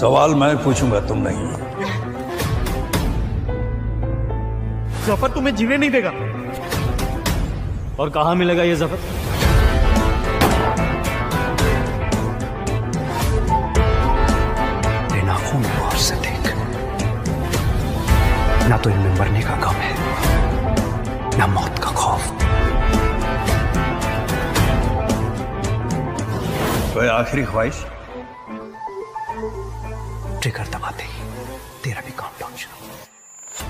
सवाल मैं पूछूंगा, तुम नहीं। जफर तुम्हें जीने नहीं देगा। और कहां मिलेगा ये जफर? नाखून गौर से देख, ना तो इनमें मरने का गम है, ना मौत का खौफ। कोई आखिरी ख्वाहिश? ट्रिगर दबाते ही तेरा भी काउंटडाउन शुरू।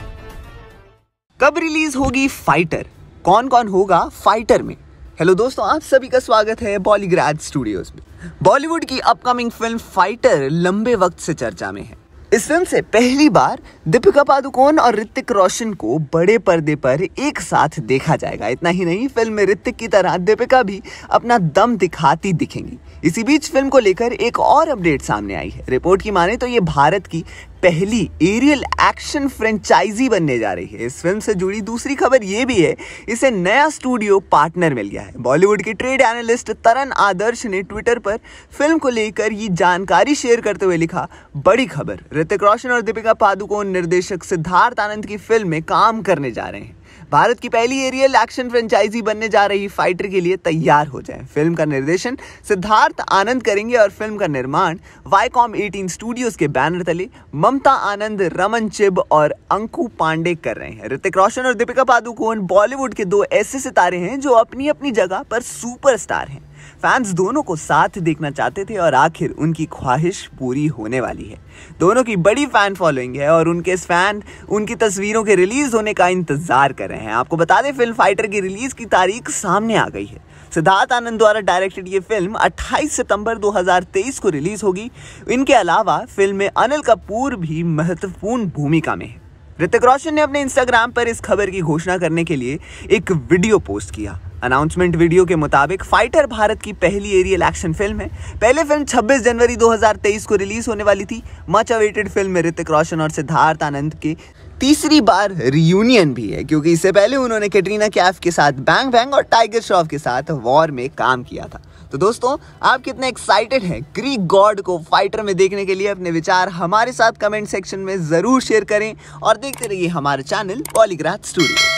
कब रिलीज होगी फाइटर? कौन कौन होगा फाइटर में? हेलो दोस्तों, आप सभी का स्वागत है बॉलीग्राड स्टूडियोज में। बॉलीवुड की अपकमिंग फिल्म फाइटर लंबे वक्त से चर्चा में है। इस फिल्म से पहली बार दीपिका पादुकोण और ऋतिक रोशन को बड़े पर्दे पर एक साथ देखा जाएगा। इतना ही नहीं, फिल्म में ऋतिक की तरह दीपिका भी अपना दम दिखाती दिखेंगी। इसी बीच फिल्म को लेकर एक और अपडेट सामने आई है। रिपोर्ट की माने तो ये भारत की पहली एरियल एक्शन फ्रेंचाइजी बनने जा रही है। इस फिल्म से जुड़ी दूसरी खबर ये भी है, इसे नया स्टूडियो पार्टनर मिल गया है। बॉलीवुड के ट्रेड एनालिस्ट तरन आदर्श ने ट्विटर पर फिल्म को लेकर ये जानकारी शेयर करते हुए लिखा, बड़ी खबर, ऋतिक रोशन और दीपिका पादुकोण निर्देशक सिद्धार्थ आनंद की फिल्म में काम करने जा रहे हैं। भारत की पहली एरियल एक्शन फ्रेंचाइजी बनने जा रही फाइटर के लिए तैयार हो जाएं। फिल्म का निर्देशन सिद्धार्थ आनंद करेंगे और फिल्म का निर्माण वाईकॉम 18 स्टूडियोज के बैनर तले ममता आनंद, रमन चिब और अंकु पांडे कर रहे हैं। ऋतिक रोशन और दीपिका पादुकोण बॉलीवुड के दो ऐसे सितारे हैं जो अपनी अपनी जगह पर सुपरस्टार हैं। फैंस दोनों को साथ देखना चाहते थे और आखिर उनकी ख्वाहिश पूरी होने वाली है। दोनों की बड़ी फैन फॉलोइंग है और उनके फैन उनकी तस्वीरों के रिलीज होने का इंतजार कर रहे हैं। आपको बता दें, फिल्म फाइटर की रिलीज की तारीख सामने आ गई है। सिद्धार्थ आनंद द्वारा डायरेक्टेड ये फिल्म 28 सितंबर 2023 को रिलीज होगी। इनके अलावा फिल्म में अनिल कपूर भी महत्वपूर्ण भूमिका में है। ऋतिक रोशन ने अपने इंस्टाग्राम पर इस खबर की घोषणा करने के लिए एक वीडियो पोस्ट किया। अनाउंसमेंट वीडियो के मुताबिक फाइटर भारत की पहली एरियल एक्शन फिल्म है। पहले फिल्म 26 जनवरी 2023 को रिलीज होने वाली थी। मच अवेटेड फिल्म में ऋतिक रोशन और सिद्धार्थ आनंद के तीसरी बार रियूनियन भी है, क्योंकि इससे पहले उन्होंने कैटरीना कैफ के साथ बैंग बैंग और टाइगर श्रॉफ के साथ वॉर में काम किया था। तो दोस्तों, आप कितने एक्साइटेड हैं ग्रीक गॉड को फाइटर में देखने के लिए? अपने विचार हमारे साथ कमेंट सेक्शन में जरूर शेयर करें और देखते रहिए हमारे चैनल बॉलीग्राड स्टूडियो।